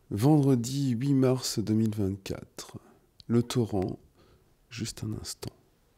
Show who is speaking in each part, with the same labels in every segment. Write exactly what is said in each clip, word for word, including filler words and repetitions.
Speaker 1: Vendredi huit mars deux mille vingt-quatre. Le torrent, juste un instant.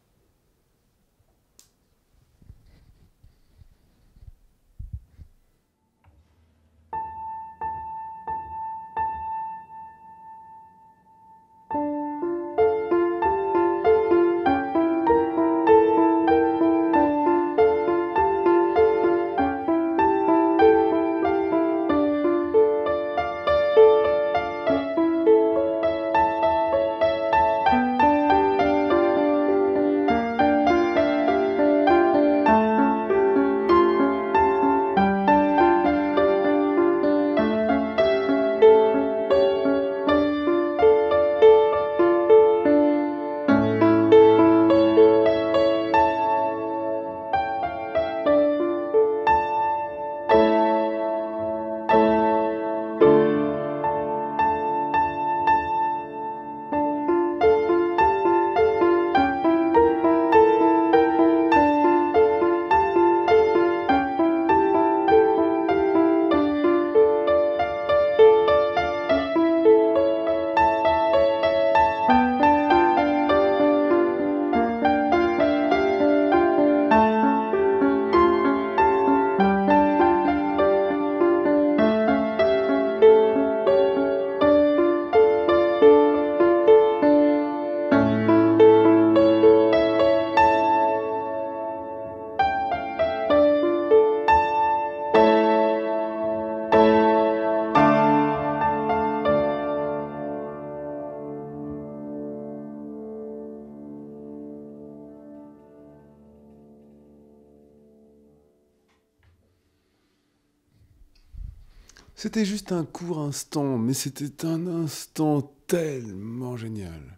Speaker 1: C'était juste un court instant, mais c'était un instant tellement génial.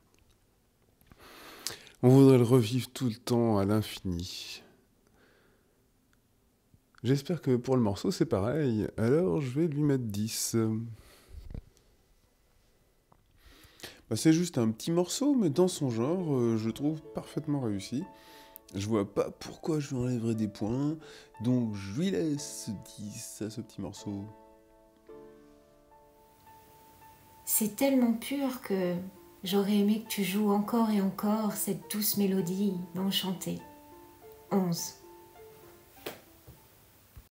Speaker 1: On voudrait le revivre tout le temps à l'infini. J'espère que pour le morceau c'est pareil, alors je vais lui mettre dix. Bah, c'est juste un petit morceau, mais dans son genre, euh, je le trouve parfaitement réussi. Je vois pas pourquoi je lui enlèverais des points, donc je lui laisse dix à ce petit morceau.
Speaker 2: C'est tellement pur que j'aurais aimé que tu joues encore et encore cette douce mélodie enchantée. onze.